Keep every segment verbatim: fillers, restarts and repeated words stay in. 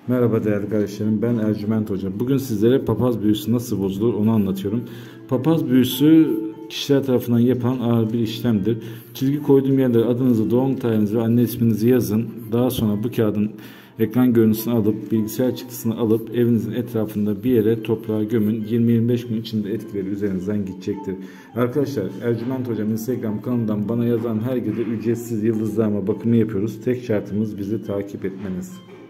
Merhaba değerli kardeşlerim, ben Ercüment Hoca. Bugün sizlere papaz büyüsü nasıl bozulur onu anlatıyorum. Papaz büyüsü kişiler tarafından yapılan ağır bir işlemdir. Çizgi koyduğum yerlere adınızı, doğum tarihinizi ve anne isminizi yazın. Daha sonra bu kağıdın ekran görüntüsünü alıp, bilgisayar çıktısını alıp evinizin etrafında bir yere toprağa gömün. yirmi yirmi beş gün içinde etkileri üzerinizden gidecektir. Arkadaşlar, Ercüment Hocam Instagram kanalından bana yazan herkese ücretsiz yıldızlama bakımı yapıyoruz. Tek şartımız bizi takip etmeniz.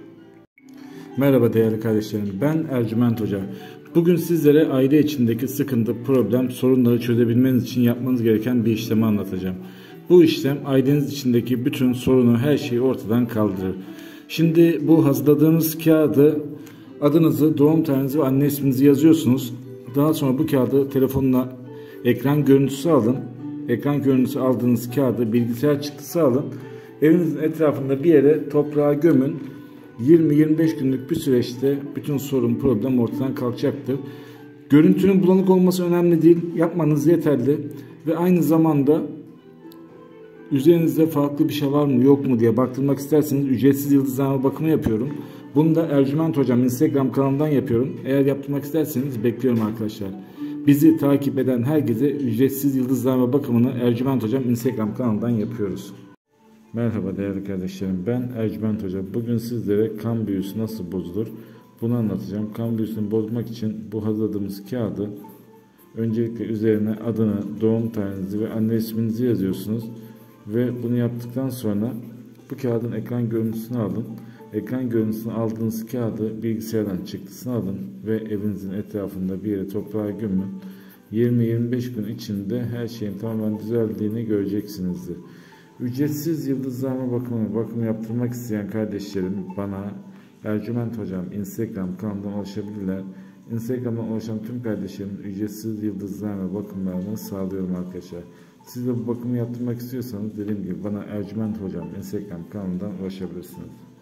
Merhaba değerli kardeşlerim, ben Ercüment Hoca. Bugün sizlere aile içindeki sıkıntı, problem, sorunları çözebilmeniz için yapmanız gereken bir işlemi anlatacağım. Bu işlem aileniz içindeki bütün sorunu, her şeyi ortadan kaldırır. Şimdi bu hazırladığınız kağıdı, adınızı, doğum tarihinizi ve anne isminizi yazıyorsunuz. Daha sonra bu kağıdı telefonuna ekran görüntüsü alın. Ekran görüntüsü aldığınız kağıdı bilgisayar çıktısı alın. Evinizin etrafında bir yere toprağa gömün. yirmi yirmi beş günlük bir süreçte bütün sorun, problem ortadan kalkacaktır. Görüntünün bulanık olması önemli değil. Yapmanız yeterli. Ve aynı zamanda üzerinizde farklı bir şey var mı yok mu diye baktırmak isterseniz ücretsiz yıldızlama bakımı yapıyorum. Bunu da Ercüment Hocam Instagram kanalından yapıyorum. Eğer yaptırmak isterseniz bekliyorum arkadaşlar. Bizi takip eden herkese ücretsiz yıldızlama bakımını Ercüment Hocam Instagram kanalından yapıyoruz. Merhaba değerli kardeşlerim, ben Ercüment Hoca. Bugün sizlere kan büyüsü nasıl bozulur bunu anlatacağım. Kan büyüsünü bozmak için bu hazırladığımız kağıdı öncelikle üzerine adını, doğum tarihinizi ve anne isminizi yazıyorsunuz. Ve bunu yaptıktan sonra bu kağıdın ekran görüntüsünü alın. Ekran görüntüsünü aldığınız kağıdı bilgisayardan çıktısını alın ve evinizin etrafında bir yere toprağa gömün. yirmi yirmi beş gün içinde her şeyin tamamen düzeldiğini göreceksinizdir. Ücretsiz yıldızlama bakımı, bakım yaptırmak isteyen kardeşlerim bana Ercüment Hocam Instagram kanalından ulaşabilirler. Instagram'dan ulaşan tüm kardeşlerim ücretsiz yıldızlama bakımlarını sağlıyorum arkadaşlar. Siz de bu bakımı yaptırmak istiyorsanız dediğim gibi bana Ercüment Hocam Instagram kanalından ulaşabilirsiniz.